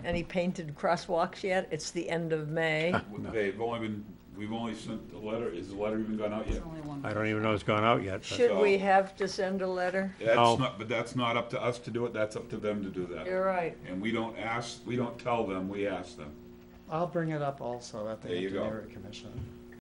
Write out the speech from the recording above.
any painted crosswalks yet? It's the end of May. We've only sent the letter. Is the letter even gone out yet? I don't even know it's gone out yet. Should we have to send a letter? No. But that's not up to us to do it, that's up to them to do that. You're right. And we don't tell them, we ask them. I'll bring it up also at the There you go. engineering commission.